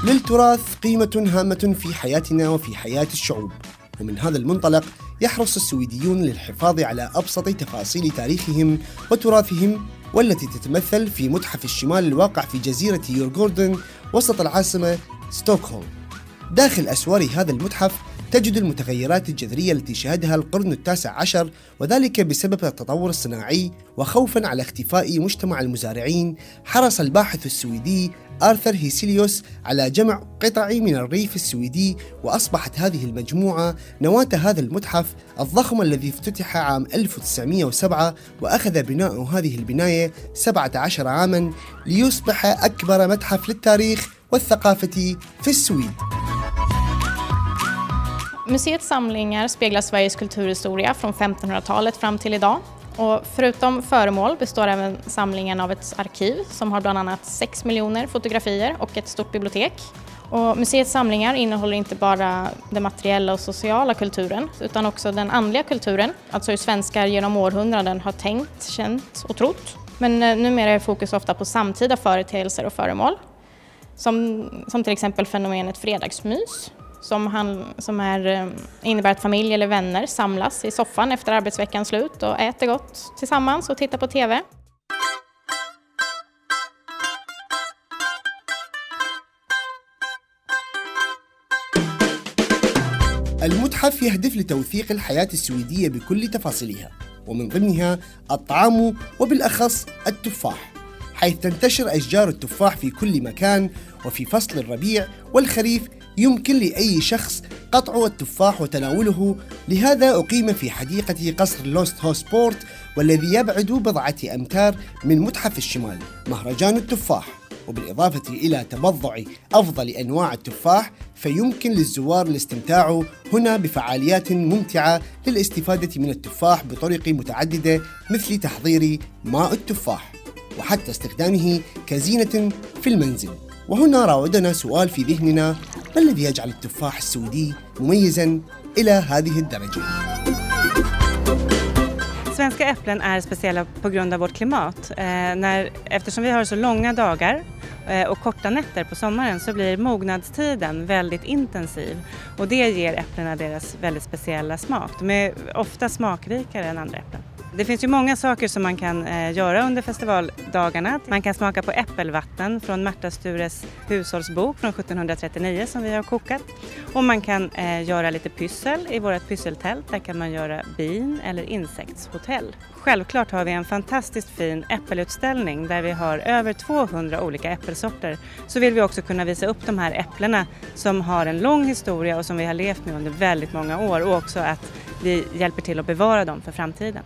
للتراث قيمة هامة في حياتنا وفي حياة الشعوب، ومن هذا المنطلق يحرص السويديون للحفاظ على أبسط تفاصيل تاريخهم وتراثهم، والتي تتمثل في متحف الشمال الواقع في جزيرة يورغوردن وسط العاصمة ستوكهولم. داخل أسوار هذا المتحف تجد المتغيرات الجذرية التي شهدها القرن ال19، وذلك بسبب التطور الصناعي وخوفاً على اختفاء مجتمع المزارعين. حرص الباحث السويدي آرثر هيسيليوس على جمع قطع من الريف السويدي، وأصبحت هذه المجموعة نواة هذا المتحف الضخم الذي افتتح عام 1907، وأخذ بناء هذه البناية 17 عاماً ليصبح أكبر متحف للتاريخ والثقافة في السويد. Museets samlingar speglar Sveriges kulturhistoria från 1500-talet fram till idag. Och förutom föremål består även samlingen av ett arkiv som har bland annat 6 miljoner fotografier och ett stort bibliotek. Och museets samlingar innehåller inte bara den materiella och sociala kulturen utan också den andliga kulturen, alltså hur svenskar genom århundraden har tänkt, känt och trott. Men numera är fokus ofta på samtida företeelser och föremål, som till exempel fenomenet fredagsmys. Innebär att familj eller vänner samlas i soffan efter arbetsveckans slut och äter gott tillsammans och tittar på TV. المتحف يهدف لتوثيق الحياة السويدية بكل تفاصيلها، ومن ضمنها الطعام وبالأخص التفاح، حيث تنتشر أشجار التفاح في كل مكان. وفي فصل الربيع والخريف يمكن لأي شخص قطع التفاح وتناوله، لهذا أقيم في حديقة قصر لوست هوسبورت، والذي يبعد بضعة أمتار من متحف الشمال، مهرجان التفاح. وبالإضافة إلى تبضع أفضل أنواع التفاح، فيمكن للزوار الاستمتاع هنا بفعاليات ممتعة للاستفادة من التفاح بطرق متعددة، مثل تحضير ماء التفاح وحتى استخدامه كزينة في المنزل. وهنا راودنا سؤال في ذهننا: ما الذي يجعل التفاح السويدي مميزاً إلى هذه الدرجة؟ Svenska äpplen är speciella på grund av vårt klimat. Eftersom vi har så långa dagar och korta nätter på sommaren så blir mognadstiden väldigt intensiv, och det ger äpplena deras väldigt speciella smak. De är ofta smakrikare än andra äpplen. Det finns ju många saker som man kan göra under festivaldagarna. Man kan smaka på äppelvatten från Märta Stures hushållsbok från 1739 som vi har kokat. Och man kan göra lite pyssel i vårt pysseltält. Där kan man göra bin eller insektshotell. Självklart har vi en fantastiskt fin äppelutställning där vi har över 200 olika äppelsorter. Så vill vi också kunna visa upp de här äpplena som har en lång historia och som vi har levt med under väldigt många år, och också att vi hjälper till att bevara dem för framtiden.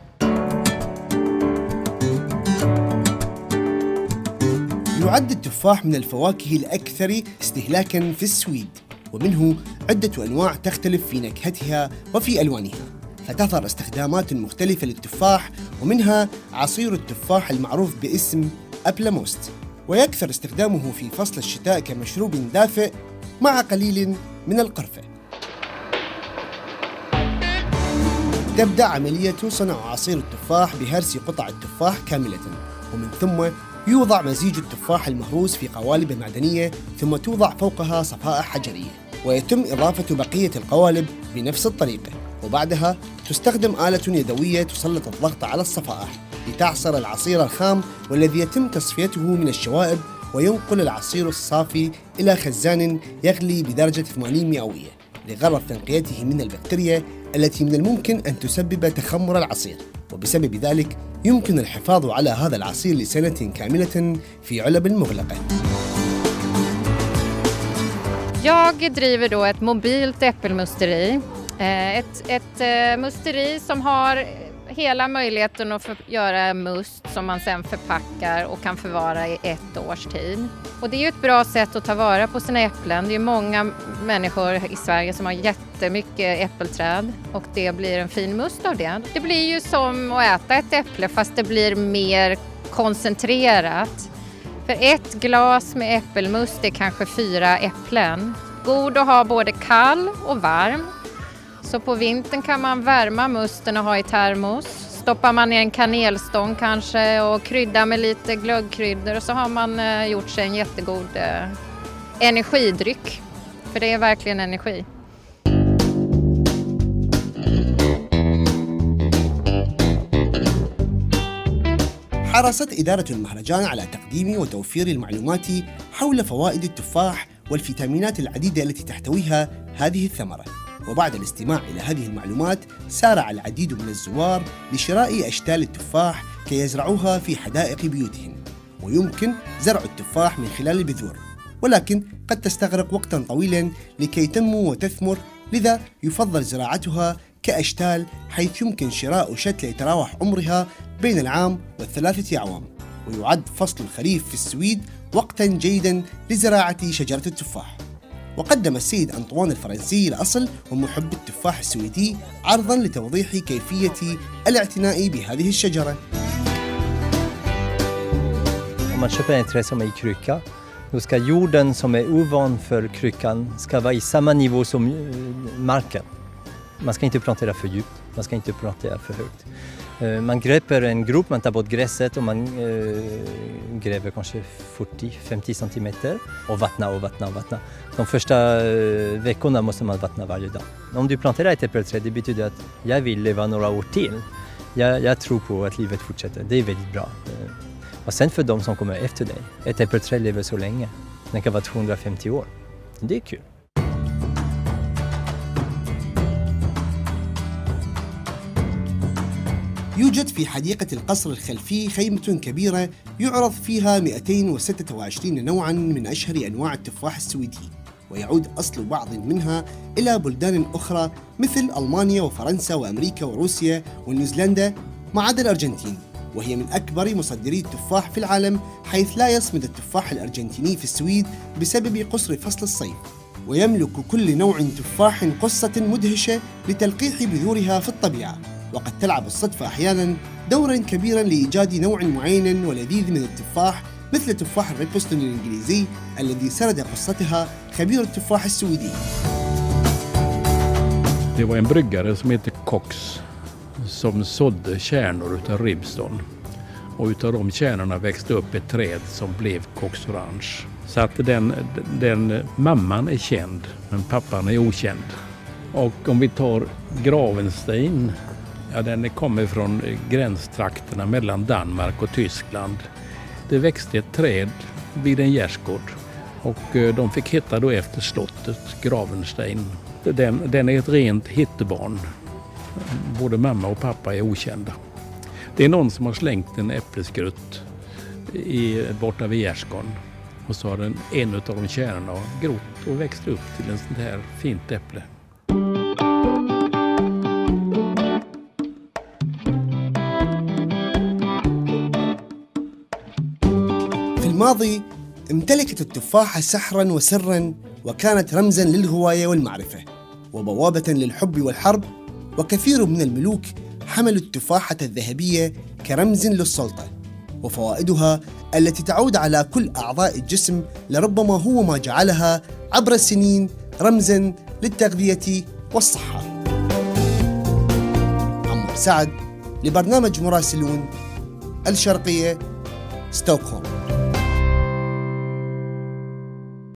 يعد التفاح من الفواكه الأكثر استهلاكاً في السويد، ومنه عدة أنواع تختلف في نكهتها وفي ألوانها، فتظهر استخدامات مختلفة للتفاح، ومنها عصير التفاح المعروف باسم أبلموست، ويكثر استخدامه في فصل الشتاء كمشروب دافئ مع قليل من القرفة. تبدأ عملية صنع عصير التفاح بهرس قطع التفاح كاملة، ومن ثم يوضع مزيج التفاح المهروس في قوالب معدنية، ثم توضع فوقها صفائح حجرية، ويتم إضافة بقية القوالب بنفس الطريقة، وبعدها تستخدم آلة يدوية تسلط الضغط على الصفائح لتعصر العصير الخام، والذي يتم تصفيته من الشوائب، وينقل العصير الصافي إلى خزان يغلي بدرجة 80 مئوية لغرض تنقيته من البكتيريا التي من الممكن أن تسبب تخمر العصير، وبسبب ذلك يمكن الحفاظ على هذا العصير لسنة كاملة في علب مغلقة. Jag driver då ett mobilt äppelmusteri. Ett musteri som har hela möjligheten att göra must som man sen förpackar och kan förvara i 1 års tid. Och det är ju ett bra sätt att ta vara på sina äpplen. Det är många människor i Sverige som har jättemycket äppelträd, och det blir en fin must av det. Det blir ju som att äta ett äpple, fast det blir mer koncentrerat. För ett glas med äppelmust är kanske 4 äpplen. God att ha både kall och varm. Så på vintern kan man värma musten och ha i termos. Stoppar man ner en kanelstång kanske och krydda med lite glöggkryddor, och så har man gjort sig en jättegod energidryck. För det är verkligen energi. حرصت إدارة المهرجان على تقديم وتوفير المعلومات حول فوائد التفاح والفيتامينات العديدة التي تحتويها هذه الثمرة. وبعد الاستماع إلى هذه المعلومات سارع العديد من الزوار لشراء أشتال التفاح كي يزرعوها في حدائق بيوتهم. ويمكن زرع التفاح من خلال البذور، ولكن قد تستغرق وقتا طويلا لكي تنمو وتثمر، لذا يفضل زراعتها كأشتال، حيث يمكن شراء شتلة يتراوح عمرها بين العام والثلاثة أعوام. ويعد فصل الخريف في السويد وقتا جيدا لزراعة شجرة التفاح. وقدم السيد أنطوان الفرنسي الأصل ومحب التفاح السويدي عرضا لتوضيح كيفية الاعتناء بهذه الشجرة. Om man köper ett träd som är i krycka, då ska jorden som är ovan för kryckan ska vara i samma nivå som marken. Man ska inte plantera för djupt, man ska inte plantera för högt. Man gräver en grop, man tar bort gräset och man gräver kanske 40-50 centimeter och vattna. De första veckorna måste man vattna varje dag. Om du planterar ett äppelträd, det betyder att jag vill leva några år till. Jag tror på att livet fortsätter, det är väldigt bra. Och sen för de som kommer efter dig, ett äppelträd lever så länge. Den kan vara 250 år. Det är kul. يوجد في حديقة القصر الخلفي خيمة كبيرة يعرض فيها 226 نوعاً من أشهر أنواع التفاح السويدي، ويعود أصل بعض منها إلى بلدان أخرى مثل ألمانيا وفرنسا وأمريكا وروسيا ونيوزيلندا ما عدا الأرجنتين، وهي من أكبر مصدري التفاح في العالم، حيث لا يصمد التفاح الأرجنتيني في السويد بسبب قصر فصل الصيف. ويملك كل نوع تفاح قصة مدهشة لتلقيح بذورها في الطبيعة. وقد تلعب الصدفة أحياناً دوراً كبيراً لإيجاد نوع معين ولذيذ من التفاح، مثل تفاح الريد بوستون الإنجليزي الذي سرد قصتها خبير التفاح السويدي. Det var en bryggare som heter Cox som sådde kärnor utav Ribston. Och utav de kärnorna växte upp ett träd som blev Cox Orange. Så att den mamman är känd, men pappan är okänd. Och om vi tar Gravenstein, ja, den kommer från gränstrakterna mellan Danmark och Tyskland. Det växte ett träd vid en gärdsgård och de fick heta då efter slottet Gravenstein. Den är ett rent hittebarn. Både mamma och pappa är okända. Det är någon som har slängt en äppleskrutt borta vid gärdsgården och så har en av de kärnorna grott och växt upp till en sån här fint äpple. في الماضي امتلكت التفاحة سحراً وسراً، وكانت رمزاً للغواية والمعرفة وبوابة للحب والحرب، وكثير من الملوك حملوا التفاحة الذهبية كرمز للسلطة. وفوائدها التي تعود على كل أعضاء الجسم لربما هو ما جعلها عبر السنين رمزاً للتغذية والصحة. عمر سعد لبرنامج مراسلون الشرقية، ستوكهولم.